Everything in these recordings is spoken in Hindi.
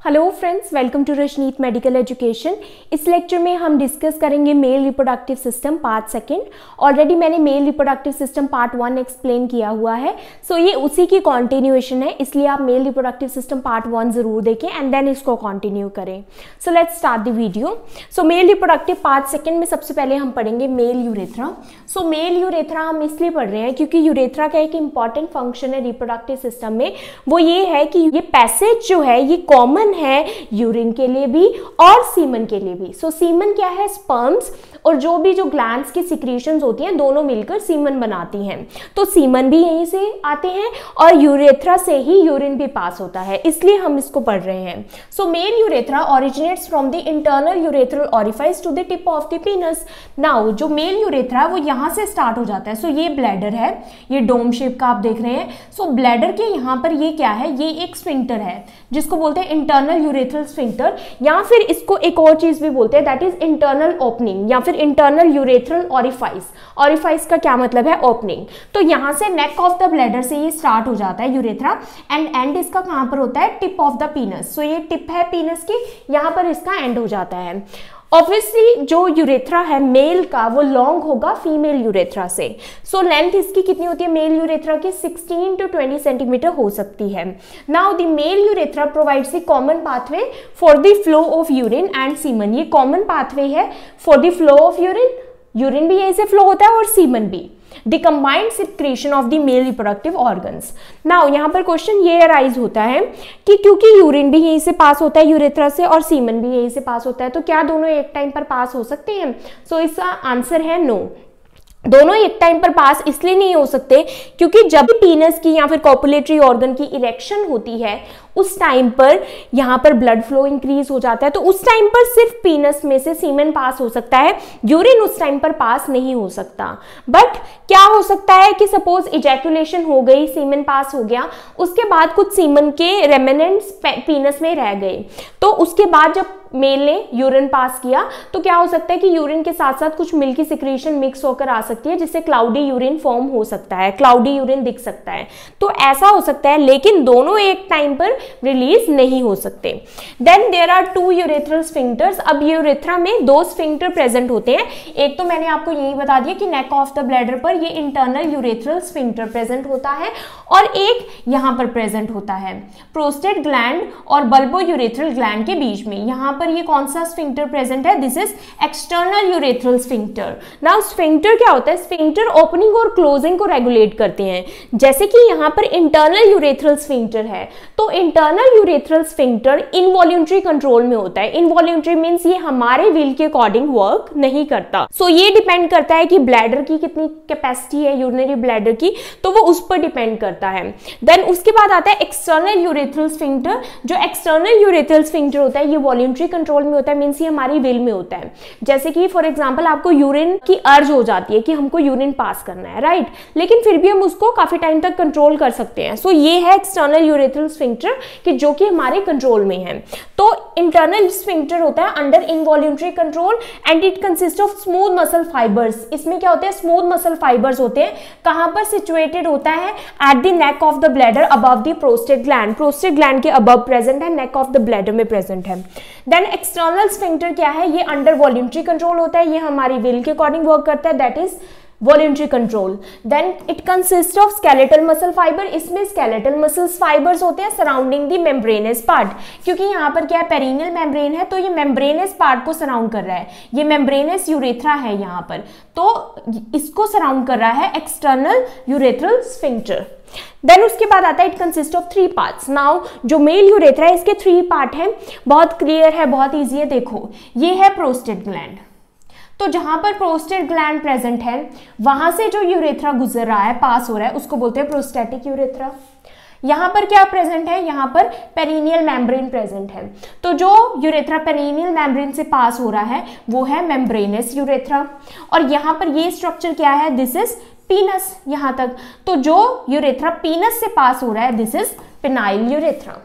Hello friends, welcome to Rashneet medical education. इस लेक्चर में हम डिस्कस करेंगे male reproductive system part second. Already मैंने male reproductive system part 1 explain किया हुआ है, सो ये उसी की कंटिन्यूएशन है, इसलिए आप मेल रिप्रोडक्टिव सिस्टम पार्ट 1 जरूर देखें एंड देन इसको कंटिन्यू करें। So let's start the video. So male reproductive part second में सबसे पहले हम पढ़ेंगे male urethra. So male urethra हम इसलिए पढ़ रहे हैं क्योंकि यूरेथ्रा का एक इंपॉर्टेंट फंक्शन है रिप्रोडक्टिव सिस्टम में, वो ये है कि ये पैसेज जो है ये कॉमन है यूरिन के लिए भी और सीमन के लिए भी। सो सीमन क्या है? स्पर्म्स और जो ग्लैंड्स की सिक्रीशंस होती हैं दोनों मिलकर सीमन बनाती हैं। तो सीमन भी यहीं से आते हैं और यूरेथ्रा से ही यूरिन भी पास होता है, इसलिए हम इसको पढ़ रहे हैं। So male urethra originates from the internal urethral orifice to the tip of the penis. Now जो मेल यूरेथ्रा वो यहाँ से स्टार्ट हो जाता है। सो ये ब्लैडर है, ये डोम शेप का आप देख रहे हैं। सो ब्लैडर के यहाँ पर ये क्या है? ये एक स्फिंक्टर है जिसको बोलते हैं इंटरनल यूरेथ्रल स्फिंक्टर, या फिर इसको एक और चीज भी बोलते हैं दैट इज इंटरनल ओपनिंग या फिर इंटरनल यूरेथ्रल ओरिफाइस। ओरिफाइस का क्या मतलब है? ओपनिंग। तो यहाँ से नेक ऑफ द ब्लैडर से ये स्टार्ट हो जाता है यूरेथ्रा एंड एंड इसका कहाँ पर होता है? Tip of the penis. So ये टिप है पीनस की, यहाँ पर इसका एंड हो जाता है। ऑब्वियसली जो यूरेथ्रा है मेल का वो लॉन्ग होगा फीमेल यूरेथ्रा से। सो लेंथ इसकी कितनी होती है मेल यूरेथ्रा की? 16 to 20 सेंटीमीटर हो सकती है। Now the male urethra provides the common pathway for the flow of urine and semen. ये कॉमन पाथवे है for the flow of urine, urine भी यहीं से फ्लो होता है और सीमन भी। The combined secretion of the male reproductive organs. Now यहाँ पर क्वेश्चन ये अराइज होता है कि क्योंकि यूरिन भी यहीं से पास होता है यूरेथ्रा से और सीमन भी यहीं से पास होता है, तो क्या दोनों एक टाइम पर पास हो सकते हैं? सो इसका आंसर है नो। दोनों एक टाइम पर पास इसलिए नहीं हो सकते क्योंकि जब पीनस की या फिर कॉपुलेटरी ऑर्गन की इरेक्शन होती है उस टाइम पर यहाँ पर ब्लड फ्लो इंक्रीज हो जाता है, तो उस टाइम पर सिर्फ पीनस में से सीमेन पास हो सकता है, यूरिन उस टाइम पर पास नहीं हो सकता। बट क्या हो सकता है कि सपोज इजैकुलेशन हो गई, सीमेन पास हो गया, उसके बाद कुछ सीमन के रेमिनेंट्स पीनस में रह गए, तो उसके बाद जब मेल ने यूरिन पास किया तो क्या हो सकता है कि यूरिन के साथ साथ कुछ मिल्की सिक्रीशन मिक्स होकर आ सकती है जिससे क्लाउडी यूरिन फॉर्म हो सकता है, क्लाउडी यूरिन दिख सकता है। तो ऐसा हो सकता है, लेकिन दोनों एक टाइम पर रिलीज नहीं हो सकते। Then there are 2 urethral sphincters. अब यूरेथ्रा में 2 स्फिंक्टर प्रेजेंट होते हैं। एक तो मैंने आपको यही बता दिया कि नेक ऑफ द ब्लैडर पर ये इंटरनल यूरेथ्रल स्फिंक्टर प्रेजेंट होता है और एक यहाँ पर प्रेजेंट होता है प्रोस्टेट ग्लैंड और बल्बो यूरेथ्रल ग्लैंड के बीच में। यहाँ पर ये कौन सा स्फिंक्टर प्रेजेंट है? This is external urethral sphincter. Now sphincter क्या होता है? स्फिंक्टर ओपनिंग और क्लोजिंग को रेगुलेट करते हैं। जैसे कि यहाँ पर इंटरनल यूरेथ्रल स्फिंक्टर है, तो internal urethral sphincter involuntary control में होता है। इनवॉल्यूंटरी मींस ये हमारे विल के अकॉर्डिंग वर्क नहीं करता। सो ये डिपेंड करता है कि ब्लैडर की कितनी कैपेसिटी है यूरिनरी ब्लैडर की, तो वो उस पर डिपेंड करता है। देन उसके बाद आता है एक्सटर्नल यूरेथ्रल स्फिंक्टर। जो एक्सटर्नल यूरेथ्रल स्फिंक्टर होता है ये वॉल्यूंटरी कंट्रोल में होता है, मींस ये हमारी विल में होता है। जैसे कि फॉर एग्जांपल आपको यूरिन की अर्ज हो जाती है कि हमको यूरिन पास करना है, राइट, लेकिन फिर भी हम उसको काफी टाइम तक कंट्रोल कर सकते हैं। सो ये है एक्सटर्नल यूरेथ्रल स्फिंक्टर कि जो कि हमारे कंट्रोल में है। तो इंटरनल स्फिंक्टर होता है under involuntary control and it consist of smooth muscle fibres. इसमें क्या होते हैं? स्मूथ मसल फाइबर्स होते हैं। कहां पर सिचुएटेड होता है? At the neck of the bladder above the prostate gland. Prostate gland के अबव प्रेजेंट है, नेक ऑफ द ब्लैडर में प्रेजेंट है। देन एक्सटर्नल स्फिंक्टर क्या है? ये अंडर वॉल्यूंटरी कंट्रोल होता है, ये हमारी विल के अकॉर्डिंग वर्क करता है, that is voluntary control. Then it consist of skeletal muscle fibre. इसमें स्केलेटल मसल्स फाइबर्स होते हैं सराउंडिंग द मेम्ब्रेनस पार्ट, क्योंकि यहाँ पर क्या है? पेरिनियल मेम्ब्रेन है, तो ये मेम्ब्रेनस पार्ट को सराउंड कर रहा है। ये मेम्ब्रेनस यूरेथ्रा है यहाँ पर, तो इसको सराउंड कर रहा है एक्सटर्नल यूरेथ्रल स्फिंक्टर। देन उसके बाद आता है it consist of 3 parts. Now जो मेल यूरेथ्रा है इसके 3 पार्ट हैं, बहुत क्लियर है, बहुत ईजी है। देखो ये है प्रोस्टेट ग्लैंड, तो जहां पर प्रोस्टेट ग्लैंड प्रेजेंट है वहां से जो यूरेथ्रा गुजर रहा है, पास हो रहा है, उसको बोलते हैं प्रोस्टेटिक यूरेथ्रा। यहाँ पर क्या प्रेजेंट है? यहाँ पर पेरिनियल मेम्ब्रेन प्रेजेंट है, तो जो यूरेथ्रा पेरिनियल मेम्ब्रेन से पास हो रहा है वो है मेम्ब्रेनस यूरेथ्रा। और यहाँ पर ये स्ट्रक्चर क्या है? दिस इज पीनस यहाँ तक। तो जो यूरेथ्रा पीनस से पास हो रहा है this is penile urethra.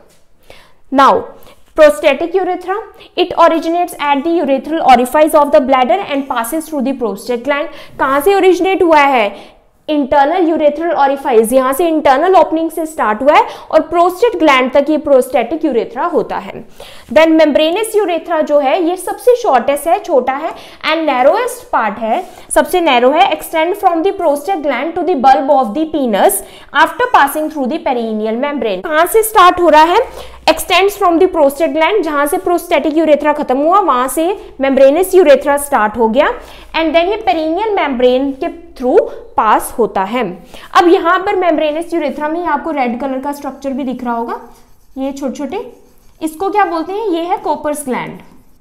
Now Prostatic urethra, it originates at the urethral orifice of the bladder and passes through the prostate gland. कहाँ से ओरिजिनेट हुआ है? इंटरनल यूरेथ्रल ऑरिफाइस, यहां से इंटरनल ओपनिंग से स्टार्ट हुआ है और प्रोस्टेट ग्लैंड तक ये प्रोस्टेटिक यूरेथ्रा होता है। देन मेम्ब्रेनस यूरेथ्रा जो है ये सबसे शॉर्टेस्ट है, छोटा है एंड नैरोएस्ट पार्ट है, सबसे नैरो है, extend from the prostate gland to the bulb of the penis after passing through the perineal membrane. कहां से स्टार्ट हो रहा है? Extends from the prostate gland, जहां से प्रोस्टेटिक यूरेथ्रा खत्म हुआ वहां से मेम्ब्रेनस यूरेथ्रा स्टार्ट हो गया एंड देन ये पेरिनियल मेम्ब्रेन के थ्रू पास होता है। अब यहां पर मेम्ब्रेनस यूरेथ्रा में आपको रेड कलर का स्ट्रक्चर भी दिख रहा होगा, ये छोटे छोटे, इसको क्या बोलते हैं? ये है कॉपर्स ग्लैंड,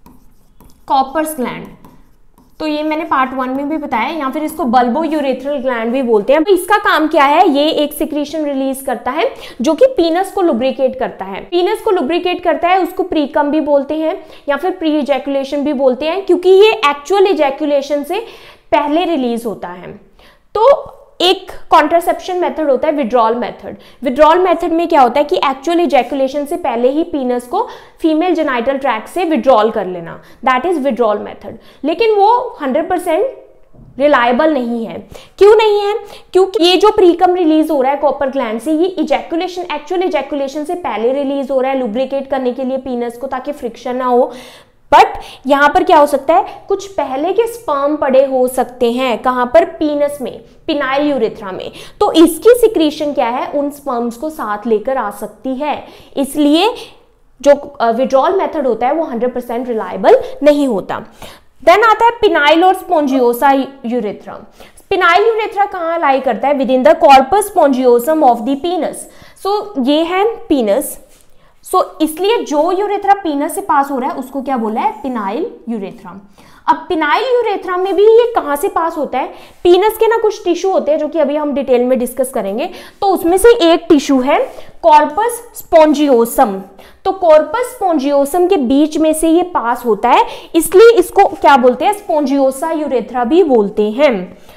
कॉपर्स ग्लैंड। तो ये मैंने पार्ट 1 में भी बताया, या फिर इसको बल्बो यूरेथ्रल ग्लैंड भी बोलते हैं। तो इसका काम क्या है? ये एक सिक्रीशन रिलीज करता है जो कि पीनस को लुब्रिकेट करता है। पीनस को लुब्रिकेट करता है, उसको प्रीकम भी बोलते हैं या फिर प्री इजैकुलेशन भी बोलते हैं, क्योंकि ये एक्चुअल इजैकुलेशन से पहले रिलीज होता है। तो एक कॉन्ट्रासेप्शन मेथड होता है विड्रॉल मेथड। विड्रॉल मेथड में क्या होता है कि एक्चुअल इजैकुलेशन से पहले ही पीनस को फीमेल जेनाइटल ट्रैक्ट से विड्रॉल कर लेना, दैट इज विड्रॉल मेथड। लेकिन वो 100% रिलायबल नहीं है। क्यों नहीं है? क्योंकि ये जो प्रीकम रिलीज हो रहा है कॉपर ग्लैंड से, ये इजैकुलेशन, एक्चुअल इजैकुलेशन से पहले रिलीज हो रहा है लुब्रिकेट करने के लिए पीनस को, ताकि फ्रिक्शन ना हो। बट यहां पर क्या हो सकता है, कुछ पहले के स्पर्म पड़े हो सकते हैं, कहां पर? पीनस में, पिनाइल यूरेथ्रा में। तो इसकी सिक्रीशन क्या है, उन स्पर्म्स को साथ लेकर आ सकती है। इसलिए जो विड्रॉल मेथड होता है वो 100% रिलायबल नहीं होता। देन आता है पिनाइल और स्पोंजियोसा यूरेथ्रा। पिनाइल यूरेथ्रा कहां लाई करता है? Within the corpus spongiosum of the penis. So ये है पीनस। इसलिए जो यूरेथ्रा पीनस से पास हो रहा है उसको क्या बोला है? Penile urethra. अब पिनाइल यूरेथ्रा में भी ये कहां से पास होता है? पीनस के ना कुछ टिश्यू होते हैं जो कि अभी हम डिटेल में डिस्कस करेंगे। तो उसमें से एक टिश्यू है कॉर्पस स्पोंजियोसम। तो कॉर्पस स्पोंजियोसम के बीच में से ये पास होता है, इसलिए इसको क्या बोलते हैं? स्पोंजियोसा यूरेथ्रा भी बोलते हैं।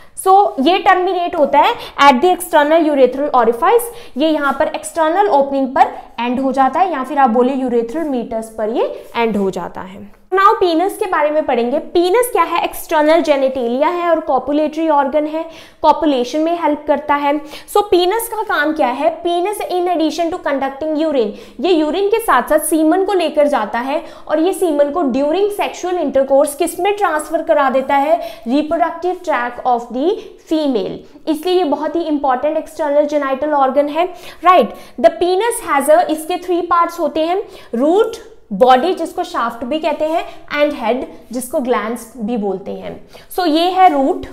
ये टर्मिनेट होता है at the external urethral orifice. ये यहाँ पर एक्सटर्नल ओपनिंग पर एंड हो जाता है, या फिर आप बोले यूरेथ्रल मीटस पर ये एंड हो जाता है। नाउ पीनस के बारे में पढ़ेंगे। पीनस क्या है? एक्सटर्नल जेनिटेलिया है और कॉपुलेटरी ऑर्गन है, कॉपुलेशन में हेल्प करता है। पीनस का काम क्या है? Penis in addition to conducting urine, ये यूरिन के साथ साथ सीमन को लेकर जाता है और ये सीमन को ड्यूरिंग सेक्सुअल इंटरकोर्स किस में ट्रांसफर करा देता है? Reproductive tract of the female. इसलिए ये बहुत ही इंपॉर्टेंट एक्सटर्नल जेनाइटल ऑर्गन है, राइट। द पीनस हैज इसके 3 पार्ट्स होते हैं, रूट, बॉडी जिसको शाफ्ट भी कहते हैं, एंड हेड जिसको ग्लैंड्स भी बोलते हैं। ये है रूट,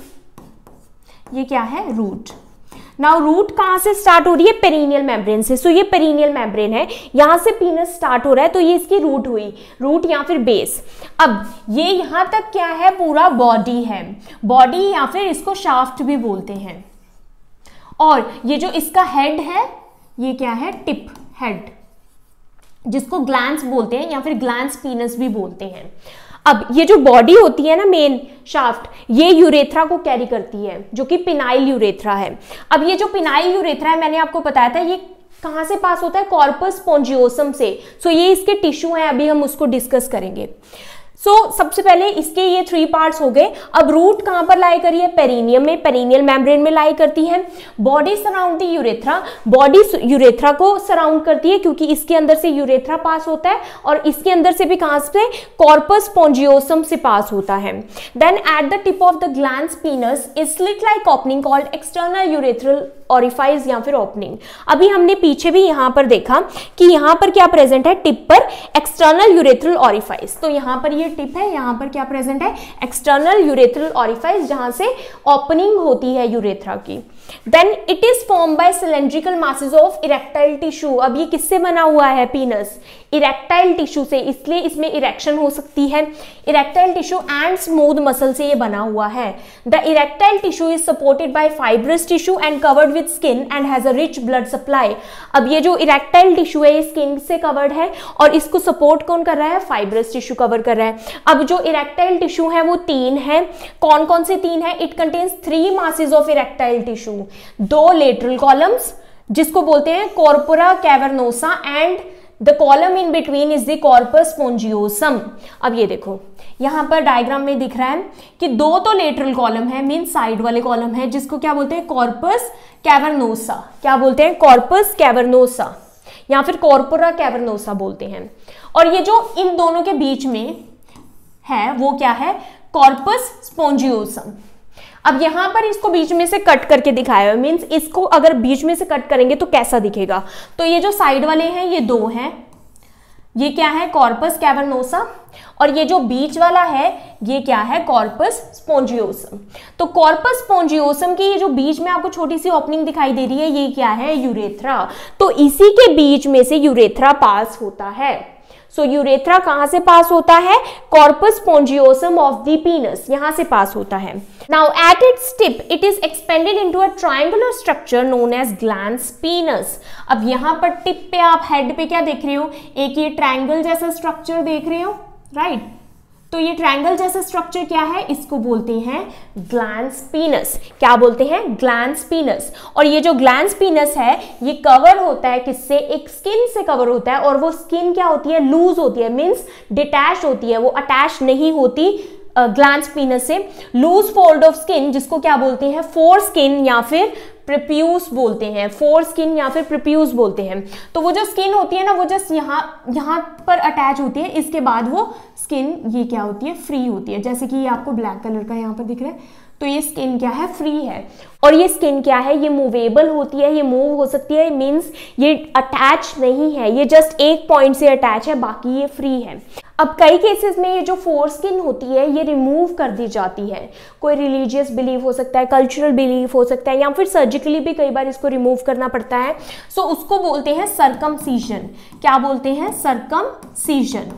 ये क्या है? रूट। नाउ रूट कहां से स्टार्ट हो रही है? पेरिनियल मेम्ब्रेन से। ये पेरिनियल मेम्ब्रेन है, यहां से पीनस स्टार्ट हो रहा है, तो ये इसकी रूट हुई, रूट या फिर बेस। अब ये यहां तक क्या है? पूरा बॉडी है, बॉडी या फिर इसको शाफ्ट भी बोलते हैं। और ये जो इसका हेड है, ये क्या है? टिप, हेड, जिसको ग्लैंड्स बोलते हैं या फिर ग्लैंड्स पीनस भी बोलते हैं। अब ये जो बॉडी होती है ना, मेन शाफ्ट, ये यूरेथ्रा को कैरी करती है, जो कि पिनाइल यूरेथ्रा है। अब ये जो पिनाइल यूरेथ्रा है, मैंने आपको बताया था, ये कहां से पास होता है? कॉर्पस स्पोंजियोसम से। ये इसके टिश्यू हैं, अभी हम उसको डिस्कस करेंगे। सबसे पहले इसके ये 3 पार्ट्स हो गए। अब रूट कहां पर लाई करी है? पेरिनियम में, पेरिनियल मेम्ब्रेन में लाई करती है। Body surround the urethra, body urethra को सराउंड करती है, क्योंकि इसके अंदर से यूरेथ्रा पास होता है और इसके अंदर से भी कहां से? कॉर्पस स्पोंजियोसम से पास होता है। Then at the tip of the glands penis is slit like opening called external urethral orifice या फिर ओपनिंग। अभी हमने पीछे भी यहां पर देखा कि यहां पर क्या प्रेजेंट है? टिप पर एक्सटर्नल यूरेथ्रल ऑरिफाइस। तो यहां पर ये टिप है, यहां पर क्या प्रेजेंट है? एक्सटर्नल यूरेथ्रल ऑरिफाइस, जहां से ओपनिंग होती है यूरेथ्रा की। Then it is form by cylindrical masses of erectile tissue. अब ये किससे बना हुआ है? पीनस, इरेक्टाइल टिश्यू से, इसलिए इसमें इरेक्शन हो सकती है। Erectile tissue and smooth muscle से ये बना हुआ है। The erectile tissue is supported by fibrous tissue and covered with skin and has a rich blood supply. अब ये जो इरेक्टाइल टिश्यू है, ये स्किन से कवर्ड है और इसको सपोर्ट कौन कर रहा है? फाइब्रस टिश्यू कवर कर रहा है। अब जो इरेक्टाइल टिश्यू है वो 3 है। कौन कौन से 3 है? It contains 3 masses of erectile tissue, 2 lateral columns जिसको बोलते हैं corpora cavernosa and the column in between is the corpus spongiosum. अब ये देखो यहाँ पर डायग्राम में दिख रहा है कि दो तो लेटरल कॉलम है, मीन साइड वाले कॉलम है, जिसको क्या बोलते हैं, कॉर्पस कैवर्नोसा। क्या बोलते हैं, कॉर्पस कैवर्नोसा या फिर कॉर्पोरा कैवर्नोसा बोलते हैं। और ये जो इन दोनों के बीच में है वो क्या है, कॉर्पस स्पोंजियोसम। अब यहां पर इसको बीच में से कट करके दिखाया है, मीन्स इसको अगर बीच में से कट करेंगे तो कैसा दिखेगा। तो ये जो साइड वाले हैं ये दो हैं, ये क्या है, कॉर्पस कैवर्नोसा, और ये जो बीच वाला है ये क्या है, कॉर्पस स्पोंजियोसम। तो कॉर्पस स्पोंजियोसम की ये जो बीच में आपको छोटी सी ओपनिंग दिखाई दे रही है ये क्या है, यूरेथ्रा। तो इसी के बीच में से यूरेथ्रा पास होता है। सो यूरेथ्रा कहां से पास होता है, corpus spongiosum of the penis, यहां से पास होता है। Now at its tip it is expanded into a triangular structure known as glans penis. अब यहां पर टिप पे आप हेड पे क्या देख रहे हो, एक ये ट्रायंगल जैसा स्ट्रक्चर देख रहे हो, राइट। तो ये ट्रायंगल जैसा स्ट्रक्चर क्या है, इसको बोलते हैं ग्लैंस पीनस। क्या बोलते हैं, ग्लैंस पीनस। और ये जो ग्लैंस पीनस है ये कवर होता है किससे, एक स्किन से कवर होता है, और वो स्किन क्या होती है, लूज होती है, मीन्स डिटैच होती है, वो अटैच नहीं होती ग्लैंस पीनस से। लूज फोल्ड ऑफ स्किन जिसको क्या बोलते हैं, फोर स्किन या फिर प्रिप्यूस बोलते हैं, फोर स्किन या फिर प्रिप्यूस बोलते हैं। तो वो जो स्किन होती है ना वो जस्ट यहाँ पर अटैच होती है, इसके बाद वो स्किन ये क्या होती है, फ्री होती है। जैसे कि ये आपको ब्लैक कलर का यहाँ पर दिख रहा है, तो ये स्किन क्या है, फ्री है। और ये स्किन क्या है, ये मूवेबल होती है, ये मूव हो सकती है, मीन्स ये अटैच नहीं है, ये जस्ट एक पॉइंट से अटैच है, बाकी ये फ्री है। अब कई केसेस में ये जो फोर स्किन होती है ये रिमूव कर दी जाती है। कोई रिलीजियस बिलीफ हो सकता है, कल्चरल बिलीफ हो सकता है, या फिर सर्जिकली भी कई बार इसको रिमूव करना पड़ता है। सो उसको बोलते हैं सर्कमसीजन। क्या बोलते हैं, circumcision.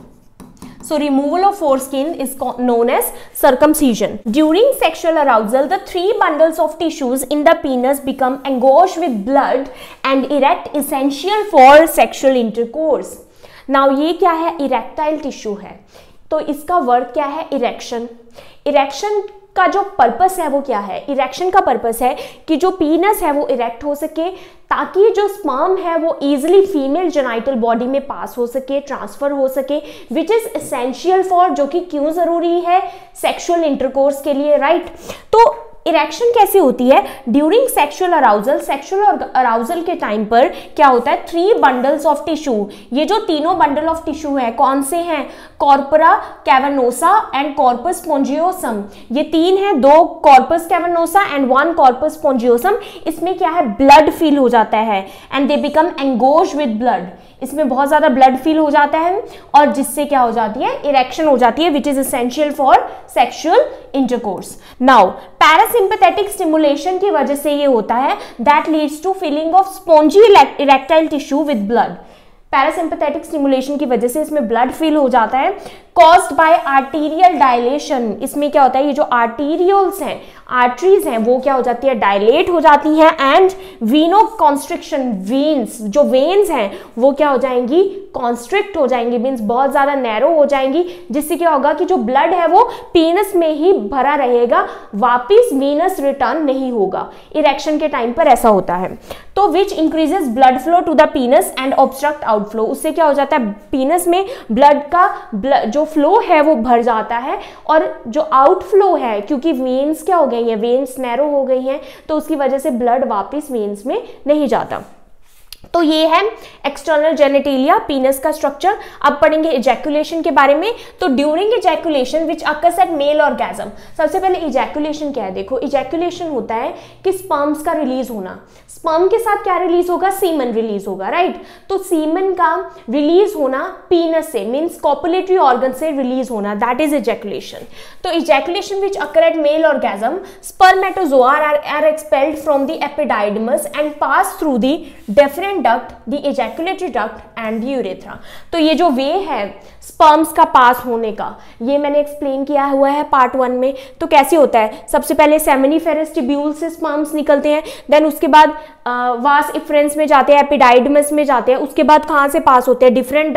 So removal of foreskin is known as circumcision. During sexual arousal, the three bundles of tissues in the penis become engorged with blood and erect, essential for sexual intercourse. Now ये क्या है, इरेक्टाइल टिश्यू है, तो इसका वर्क क्या है, इरेक्शन। इरेक्शन का जो पर्पस है वो क्या है, इरेक्शन का पर्पस है कि जो पीनस है वो इरेक्ट हो सके, ताकि जो स्पर्म है वो इजीली फीमेल जेनाइटल बॉडी में पास हो सके, ट्रांसफर हो सके, विच इज एसेंशियल फॉर, जो कि क्यों जरूरी है, सेक्सुअल इंटरकोर्स के लिए, राइट। तो इरेक्शन कैसे होती है, during sexual arousal. Sexual arousal के टाइम पर क्या होता है, थ्री बंडल्स ऑफ टिश्यू, ये जो तीनों बंडल ऑफ टिश्यू है कौन से हैं, corpora cavernosa and corpus spongiosum. ये तीन है, दो corpus cavernosa and one corpus spongiosum. इसमें क्या है, ब्लड फील हो जाता है and they become engorged with blood. इसमें बहुत ज्यादा ब्लड फील हो जाता है और जिससे क्या हो जाती है, इरेक्शन हो जाती है, which is essential for sexual intercourse. Now parasympathetic stimulation की वजह से ये होता है, that leads to filling of spongy erectile tissue with blood. Parasympathetic stimulation की वजह से इसमें ब्लड फिल हो जाता है, कॉज्ड बाय आर्टीरियल डायलेशन। इसमें क्या होता है, ये जो आर्टीरियल्स हैं, आर्टरीज हैं, वो क्या हो जाती है, डायलेट हो जाती हैं, एंड वीनो कॉन्स्ट्रिक्शन, वेन्स, जो वेन्स हैं वो क्या हो जाएंगी, कॉन्स्ट्रिक्ट हो जाएंगी, मीन्स बहुत ज्यादा नैरो हो जाएंगी, जिससे क्या होगा कि जो ब्लड है वो पीनस में ही भरा रहेगा, वापिस वीनस रिटर्न नहीं होगा। इरेक्शन के टाइम पर ऐसा होता है। तो which increases blood flow to the penis and obstruct outflow. उससे क्या हो जाता है, पीनस में ब्लड का जो फ्लो है वो भर जाता है, और जो आउटफ्लो है, क्योंकि वेन्स क्या हो गई है, वेन्स नैरो हो गई हैं, तो उसकी वजह से ब्लड वापस वेन्स में नहीं जाता। तो ये है एक्सटर्नल जेनिटेलिया, पीनस का स्ट्रक्चर। अब पढ़ेंगे इजैकुलेशन के बारे में। तो during ejaculation which occurs at male orgasm. सबसे पहले इजैकुलेशन क्या है, देखो इजैकुलेशन होता है कि स्पर्म्स का रिलीज होना। स्पर्म के साथ क्या रिलीज होगा, सीमन रिलीज होगा, राइट। तो सीमन का रिलीज होना पीनस से, मीन्स कॉपुलेटरी ऑर्गन से रिलीज होना, दैट इज इजैकुलेशन। तो ejaculation which occur at male orgasm, spermatozoa are expelled from the epididymis and pass through the different duct, the ejaculatory duct and the urethra। तो ये जो वे है स्पर्म्स का पास होने का, ये मैंने एक्सप्लेन किया हुआ है पार्ट 1 में। तो कैसे होता है, सबसे पहले सेमिनिफेरस ट्यूब्यूल से स्पर्म्स निकलते हैं, देन उसके बाद वास इफ्रेंस में जाते हैं, एपिडाइडमस में जाते हैं, उसके बाद कहाँ से पास होते हैं, डिफरेंट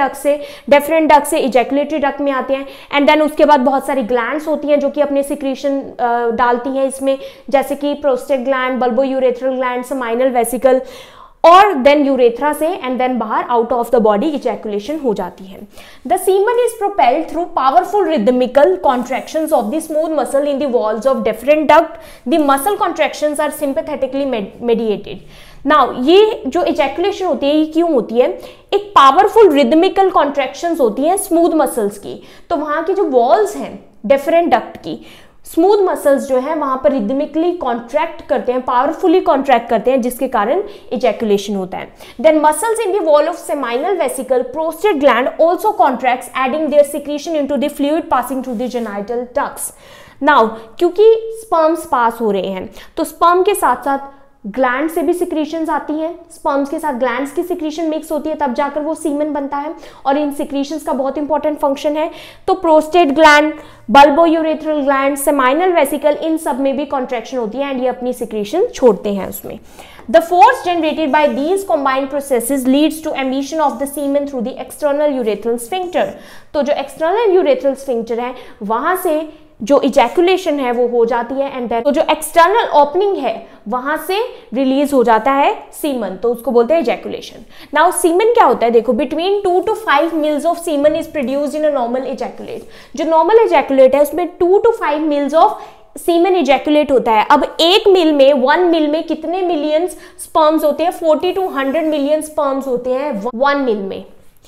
डक्ट से इजैकुलेटरी डक्ट में आते हैं, एंड देन उसके बाद बहुत सारी ग्लैंड्स होती हैं जो कि अपने सिक्रीशन डालती हैं इसमें, जैसे कि prostate gland, bulbourethral gland, seminal vesicle. और देन यूरेथ्रा से एंड देन बाहर out of the body ejaculation हो जाती है। The semen is propelled through powerful rhythmical contractions of the smooth muscle in the walls of different duct. The muscle contractions are sympathetically mediated. Now ये जो इजैकुलेशन होती है ये क्यों होती है? एक पावरफुल रिदमिकल कॉन्ट्रैक्शंस होती हैं स्मूथ मसल्स की, तो वहां की जो वॉल्स हैं डिफरेंट डक्ट की, स्मूथ मसल्स जो है वहां पर रिदमिकली कॉन्ट्रैक्ट करते हैं, पावरफुली कॉन्ट्रैक्ट करते हैं, जिसके कारण इजैकुलेशन होता है। Then muscles in the wall of seminal vesicle, prostate gland also contracts adding their secretion into the fluid passing through the genital ducts. Now क्योंकि स्पर्म्स पास हो रहे हैं तो स्पर्म के साथ साथ ग्लैंड से भी सिक्रीशंस आती हैं, स्पर्म्स के साथ ग्लैंड्स की सिक्रीशन मिक्स होती है, तब जाकर वो सीमन बनता है। और इन सिक्रीशंस का बहुत इंपॉर्टेंट फंक्शन है। तो prostate gland, bulbourethral gland, seminal vesicle, इन सब में भी कॉन्ट्रैक्शन होती है एंड ये अपनी सिक्रीशन छोड़ते हैं उसमें। The force generated by these combined processes leads to emission of the semen through the external urethral sphincter। तो जो external urethral sphincter है वहां से जो इजैकुलेशन है वो हो जाती है एंड देन तो जो एक्सटर्नल ओपनिंग है वहां से रिलीज हो जाता है सीमन, तो उसको बोलते हैं इजैकुलेशन। नाउ सीमन क्या होता है? देखो, between 2 to 5 mils of semen is produced in a normal ejaculate. जो नॉर्मल इजैकुलेट है उसमें 2 to 5 mils of semen ejaculate होता है। अब 1 मिल में 1 मिल में कितने मिलियंस स्पर्म्स होते हैं? 40 to 100 मिलियन स्पर्म्स होते हैं 1 मिल में।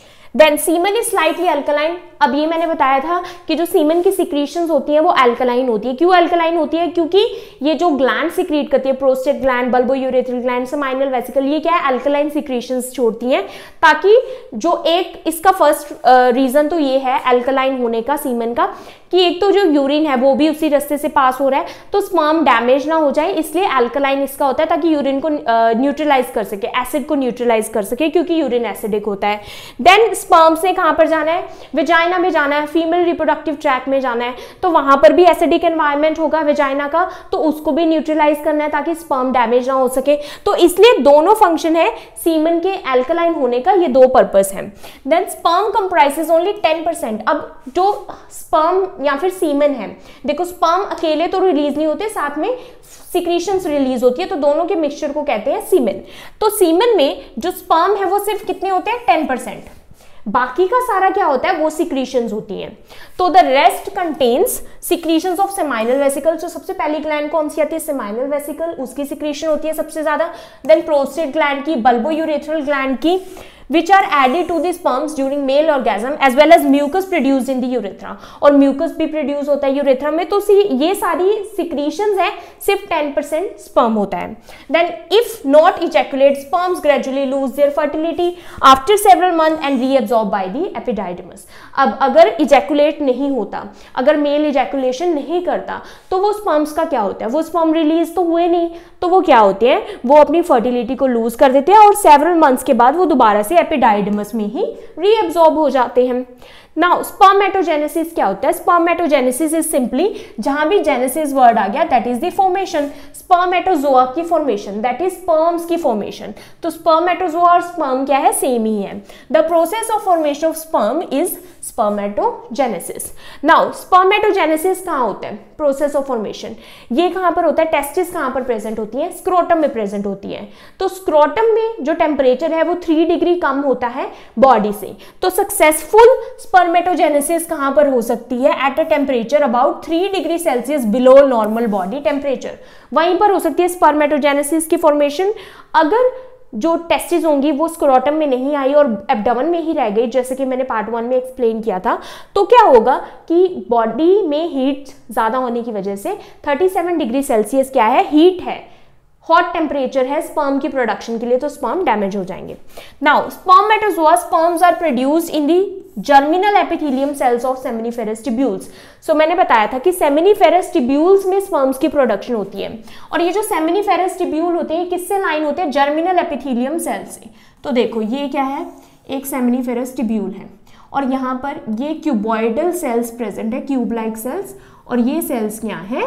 Then semen is slightly alkaline. अब ये मैंने बताया था कि जो सीमन की सिक्रीशंस होती हैं वो अल्कलाइन होती है। क्यों अल्कलाइन होती है? क्योंकि ये जो ग्लैंड सिक्रीट करती है, prostate gland, bulbourethral gland, seminal vesicle, ये क्या है? अल्कलाइन सिक्रीशंस छोड़ती हैं, ताकि जो एक इसका फर्स्ट रीजन तो ये है अल्कलाइन होने का सीमन का, कि एक तो जो यूरिन है वो भी उसी रास्ते से पास हो रहा है तो स्पर्म डैमेज ना हो जाए, इसलिए अल्कलाइन इसका होता है, ताकि यूरिन को न्यूट्रलाइज कर सके, एसिड को न्यूट्रलाइज कर सके, क्योंकि यूरिन एसिडिक होता है। देन स्पर्म्स ने कहां पर जाना है? वेजाइना में जाना है, फीमेल रिप्रोडक्टिव ट्रैक में जाना है, तो वहां पर भी एसिडिक एनवायरनमेंट होगा वेजाइना का, तो उसको भी न्यूट्रलाइज करना है ताकि स्पर्म डैमेज ना हो सके। तो इसलिए दोनों फंक्शन है सीमन के अल्कलाइन होने का, ये दो पर्पस है। Then sperm comprises only 10%। अब जो स्पर्म या फिर सीमन है, देखो स्पर्म अकेले तो रिलीज नहीं होते, साथ में सिक्रीशंस रिलीज होती है, तो दोनों के मिक्सचर को कहते हैं सीमन। तो सीमन में जो स्पर्म है वो सिर्फ कितने होते हैं? 10%। बाकी का सारा क्या होता है? वो सिक्रीशंस होती हैं। तो the rest contains secretions of seminal vesicle. जो सबसे पहली ग्लैंड कौन सी आती है? सेमाइनल वेसिकल, उसकी सिक्रीशन होती है सबसे ज्यादा। देन प्रोस्टेट ग्लैंड की, बल्बोयूरेथ्रल ग्लैंड की, which are added to the sperms during male orgasm as well as mucus produced in the urethra। और mucus भी प्रोड्यूस होता है यूरेथ्रा में। तो ये सारी सिक्रीशंस है, सिर्फ 10% स्पर्म होता है। Then if not ejaculate, sperms gradually lose their fertility after several month and reabsorb by the epididymis. अब अगर इजैकुलेट नहीं होता, अगर मेल इजैकुलेशन नहीं करता, तो वो स्पर्म्स का क्या होता है? वो स्पर्म रिलीज तो हुए नहीं, तो वो क्या होते हैं? वो अपनी फर्टिलिटी को लूज कर देते हैं और सेवरल मंथ्स के बाद वो दोबारा से एपिडाइडिमस में ही रीअब्सॉर्ब हो जाते हैं। नाउ स्पर्मेटोजेनेसिस क्या होता है? स्पर्मेटोजेनेसिस इज सिंपली, जहां भी जेनेसिस वर्ड आ गया that is the formation, spermatozoa की फॉर्मेशन, दैट इज स्पर्म्स की फॉर्मेशन। तो स्पर्मेटोजोआ और स्पर्म क्या है? सेम ही है। The process of formation of sperm is spermatogenesis. Now spermatogenesis कहां होता है? प्रोसेस ऑफ फॉर्मेशन ये कहां पर होता है? टेस्टिस कहां पर प्रेजेंट होती है? स्क्रोटम में प्रेजेंट होती है। तो स्क्रोटम में जो टेम्परेचर है वो 3 डिग्री कम होता है बॉडी से। तो सक्सेसफुल स्पर्मेटोजेनेसिस कहां पर हो सकती है? At a temperature about 3 degree Celsius below normal body temperature, वहीं पर हो सकती है स्पर्मेटोजेनेसिस की फॉर्मेशन। अगर जो टेस्टिस होंगी वो स्क्रोटम में नहीं आई और एब्डोमेन में ही रह गई, जैसे कि मैंने पार्ट 1 में एक्सप्लेन किया था, तो क्या होगा कि बॉडी में हीट ज्यादा होने की वजह से 37 डिग्री सेल्सियस क्या है? हीट है, हॉट टेम्परेचर है स्पर्म की प्रोडक्शन के लिए, तो स्पर्म डैमेज हो जाएंगे। Now spermatozoa, sperms are produced in the germinal epithelium cells of seminiferous tubules. So मैंने बताया था कि सेमिनिफेरस ट्यूब्यूल्स में स्पर्म्स की प्रोडक्शन होती है, और ये जो सेमिनिफेरस ट्यूब्यूल होते हैं किससे लाइन होते हैं? जर्मिनल एपिथेलियम सेल से। तो देखो ये क्या है? एक सेमिनिफेरस ट्यूब्यूल है और यहाँ पर ये क्यूबॉइडल सेल्स प्रेजेंट है, क्यूब लाइक सेल्स, और ये सेल्स क्या है?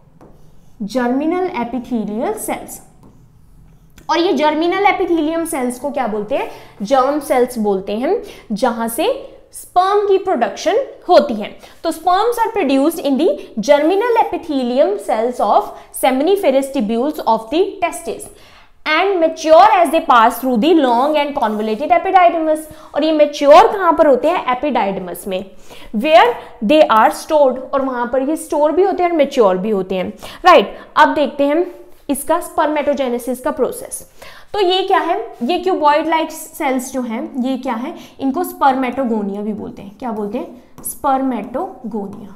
Germinal epithelial cells. और ये जर्मिनल एपिथेलियम सेल्स को क्या बोलते हैं? जर्म सेल्स बोलते हैं, जहां से स्पर्म की प्रोडक्शन होती है। तो sperms are produced in the germinal epithelium cells of seminiferous tubules of the testis. And mature as they pass through the long and convoluted epididymis. और ये मेच्योर कहाँ पर होते हैं? एपिडाइडमस में, वेयर दे आर स्टोर्ड, और वहां पर ये स्टोर भी होते हैं और मेच्योर भी होते हैं, राइट। अब देखते हैं इसका स्पर्मेटोजेनेसिस का प्रोसेस। तो ये क्या है? ये क्यूबॉइड लाइक सेल्स जो हैं ये क्या है? इनको स्पर्मेटोगोनिया भी बोलते हैं। क्या बोलते हैं? स्पर्मेटोगोनिया।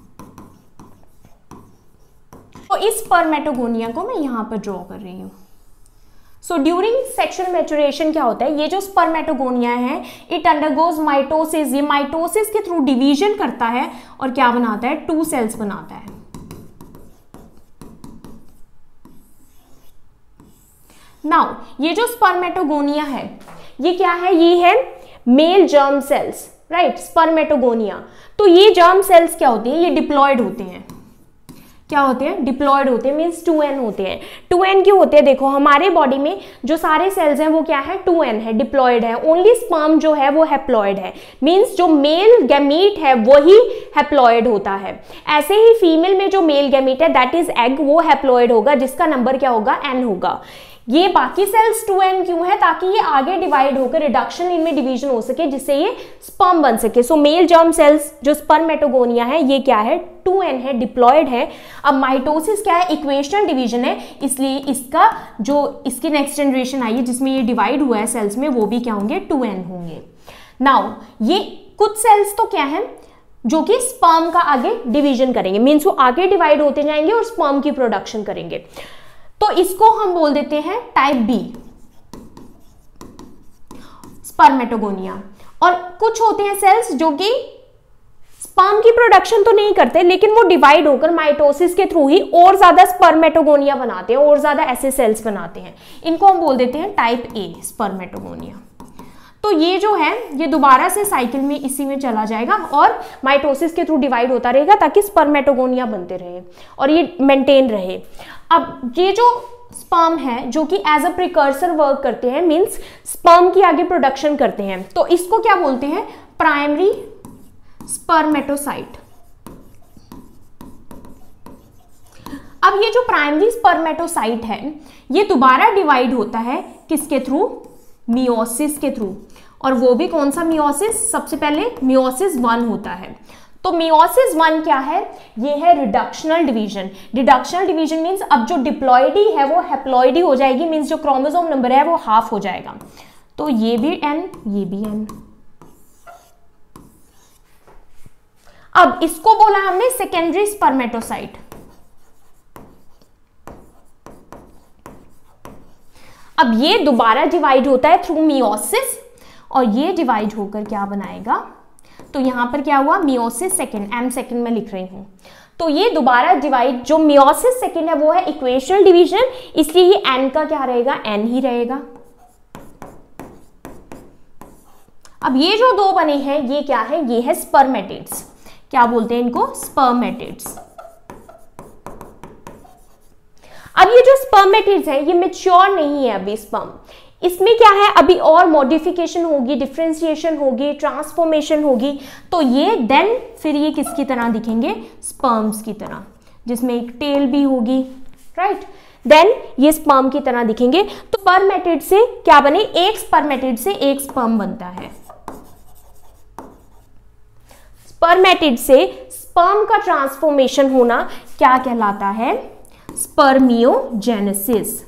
तो इस स्पर्मेटोगोनिया को मैं यहां पर ड्रॉ कर रही हूं। सो ड्यूरिंग सेक्सुअल मैच्योरेशन क्या होता है? ये जो स्पर्मेटोगोनिया है इट अंडरगोज माइटोसिस। ये माइटोसिस के थ्रू डिवीजन करता है और क्या बनाता है? 2 सेल्स बनाता है। नाउ ये जो स्पर्मेटोगोनिया है ये क्या है? ये है male germ cells, right, spermatogonia. तो ये जर्म सेल्स क्या होती हैं? ये डिप्लॉयड होते हैं। क्या होते हैं? डिप्लॉयड होते हैं, मीन्स 2n होते हैं। 2n क्यों होते हैं? देखो हमारे बॉडी में जो सारे सेल्स हैं वो क्या है? 2n है, डिप्लॉयड है। ओनली स्पर्म जो है वो हैप्लॉयड है, मीन्स जो मेल गैमीट है वही हैप्लॉयड होता है। ऐसे ही फीमेल में जो मेल गैमीट है दैट इज एग, वो हैप्लॉयड होगा जिसका नंबर क्या होगा? n होगा। ये बाकी सेल्स 2n क्यों है? ताकि ये आगे डिवाइड होकर रिडक्शन इनमें डिवीजन हो सके जिससे ये स्पर्म बन सके। सो मेल जर्म सेल्स जो स्पर्मेटोगोनिया है ये क्या है? 2n है, डिप्लॉयड है। अब माइटोसिस क्या है? इक्वेशनल डिवीजन है, इसलिए इसका जो इसकी नेक्स्ट जनरेशन आई है जिसमें ये डिवाइड हुआ है सेल्स में वो भी क्या होंगे? 2n होंगे। नाउ ये कुछ सेल्स तो क्या है जो कि स्पर्म का आगे डिवीजन करेंगे, मीन्स वो आगे डिवाइड होते जाएंगे और स्पर्म की प्रोडक्शन करेंगे। तो इसको हम बोल देते हैं टाइप बी, स्पर्मेटोगोनिया। और कुछ होते हैं सेल्स जो कि स्पर्म की प्रोडक्शन तो नहीं करते लेकिन वो डिवाइड होकर माइटोसिस के थ्रू ही और ज्यादा स्पर्मेटोगोनिया बनाते हैं, और ज्यादा ऐसे सेल्स बनाते हैं। इनको हम बोल देते हैं टाइप ए, स्पर्मेटोगोनिया। तो ये जो है ये दोबारा से साइकिल में इसी में चला जाएगा और माइटोसिस के थ्रू डिवाइड होता रहेगा ताकि स्पर्मेटोगोनिया बनते रहे और ये मेंटेन रहे। अब ये जो स्पर्म है जो कि एज अ प्रिकर्सर वर्क करते हैं, मींस स्पर्म की आगे प्रोडक्शन करते हैं, तो इसको क्या बोलते हैं? Primary spermatocyte. अब ये जो प्राइमरी स्पर्मेटोसाइट है ये दोबारा डिवाइड होता है किसके थ्रू? मियोसिस के थ्रू। और वो भी कौन सा मियोसिस? सबसे पहले मियोसिस 1 होता है। तो मियोसिस 1 क्या है? ये है reductional division. Reductional division means अब जो डिप्लॉइडी है वो हैप्लॉइडी हो जाएगी, मींस जो क्रोमोसोम नंबर है वो हाफ हो जाएगा। तो ये भी n, ये भी n। अब इसको बोला हमने सेकेंडरी स्पर्मेटोसाइट। अब ये दोबारा डिवाइड होता है थ्रू मियोसिस और ये डिवाइड होकर क्या बनाएगा? तो यहां पर क्या हुआ? मियोसिस सेकेंड, m सेकेंड में लिख रही हूं। तो ये दोबारा डिवाइड, जो मियोसिस सेकेंड है वो है इक्वेशनल डिवीजन, इसलिए ये n का क्या रहेगा? n ही रहेगा। अब ये जो दो बने हैं ये क्या है? ये है स्पर्मेटिड्स। क्या बोलते हैं इनको? स्पर्मेटिड्स। अब ये जो स्पर्मेटिड्स है ये मैच्योर नहीं है अभी स्पर्म, इसमें क्या है अभी और मॉडिफिकेशन होगी, डिफरेंशिएशन होगी, ट्रांसफॉर्मेशन होगी। तो ये देन फिर ये किसकी तरह दिखेंगे? स्पर्म्स की तरह, जिसमें एक टेल भी होगी, राइट। देन ये स्पर्म की तरह दिखेंगे। तो स्पर्मेटिड से क्या बने? एक स्पर्मेटिड से एक स्पर्म बनता है। स्पर्मेटिड से स्पर्म का ट्रांसफॉर्मेशन होना क्या कहलाता है? स्पर्मियोजेनेसिस।